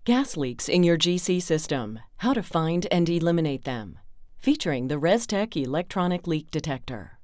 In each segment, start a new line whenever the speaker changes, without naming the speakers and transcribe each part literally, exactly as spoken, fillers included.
Gas leaks in your G C system, how to find and eliminate them. Featuring the Restek Electronic Leak Detector.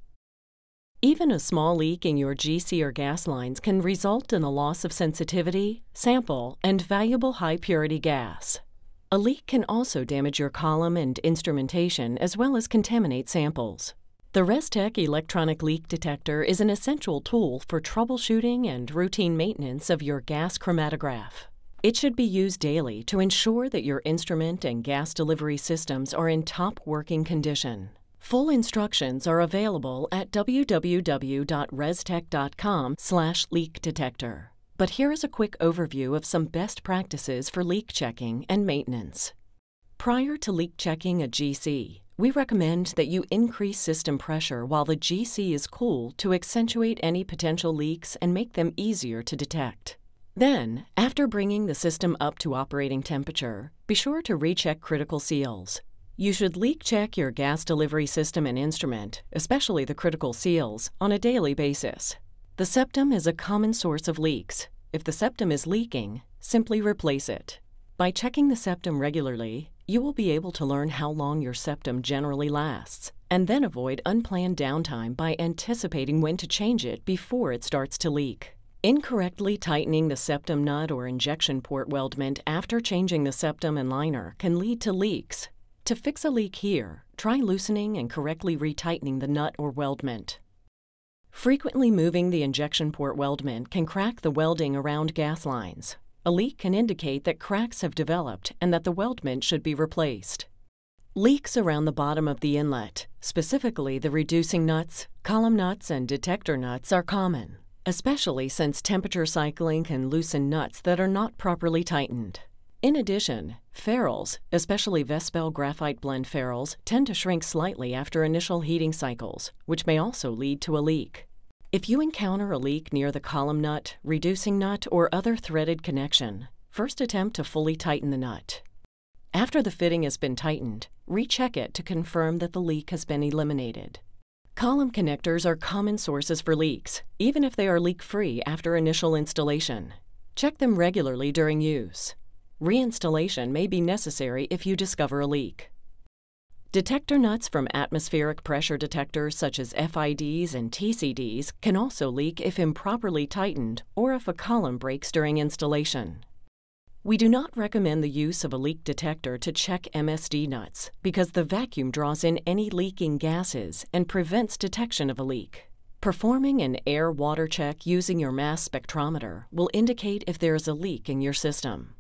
Even a small leak in your G C or gas lines can result in the loss of sensitivity, sample, and valuable high-purity gas. A leak can also damage your column and instrumentation as well as contaminate samples. The Restek Electronic Leak Detector is an essential tool for troubleshooting and routine maintenance of your gas chromatograph. It should be used daily to ensure that your instrument and gas delivery systems are in top working condition. Full instructions are available at w w w dot restek dot com slash leak detector. But here is a quick overview of some best practices for leak checking and maintenance. Prior to leak checking a G C, we recommend that you increase system pressure while the G C is cool to accentuate any potential leaks and make them easier to detect. Then, after bringing the system up to operating temperature, be sure to recheck critical seals. You should leak check your gas delivery system and instrument, especially the critical seals, on a daily basis. The septum is a common source of leaks. If the septum is leaking, simply replace it. By checking the septum regularly, you will be able to learn how long your septum generally lasts, and then avoid unplanned downtime by anticipating when to change it before it starts to leak. Incorrectly tightening the septum nut or injection port weldment after changing the septum and liner can lead to leaks. To fix a leak here, try loosening and correctly retightening the nut or weldment. Frequently moving the injection port weldment can crack the welding around gas lines. A leak can indicate that cracks have developed and that the weldment should be replaced. Leaks around the bottom of the inlet, specifically the reducing nuts, column nuts, and detector nuts, are common, especially since temperature cycling can loosen nuts that are not properly tightened. In addition, ferrules, especially Vespel graphite blend ferrules, tend to shrink slightly after initial heating cycles, which may also lead to a leak. If you encounter a leak near the column nut, reducing nut, or other threaded connection, first attempt to fully tighten the nut. After the fitting has been tightened, recheck it to confirm that the leak has been eliminated. Column connectors are common sources for leaks, even if they are leak-free after initial installation. Check them regularly during use. Reinstallation may be necessary if you discover a leak. Detector nuts from atmospheric pressure detectors such as F I Ds and T C Ds can also leak if improperly tightened or if a column breaks during installation. We do not recommend the use of a leak detector to check M S D nuts because the vacuum draws in any leaking gases and prevents detection of a leak. Performing an air-water check using your mass spectrometer will indicate if there is a leak in your system.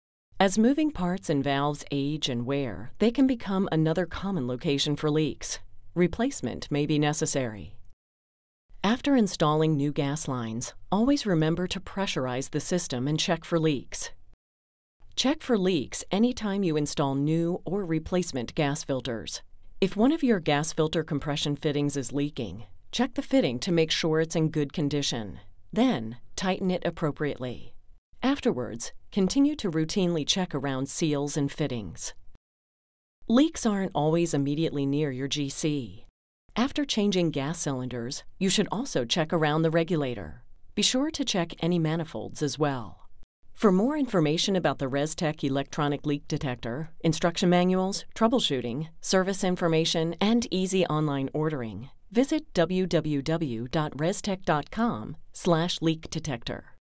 As moving parts and valves age and wear, they can become another common location for leaks. Replacement may be necessary. After installing new gas lines, always remember to pressurize the system and check for leaks. Check for leaks anytime you install new or replacement gas filters. If one of your gas filter compression fittings is leaking, check the fitting to make sure it's in good condition. Then, tighten it appropriately. Afterwards, continue to routinely check around seals and fittings. Leaks aren't always immediately near your G C. After changing gas cylinders, you should also check around the regulator. Be sure to check any manifolds as well. For more information about the Restek Electronic Leak Detector, instruction manuals, troubleshooting, service information, and easy online ordering, visit w w w dot restek dot com slash leak detector.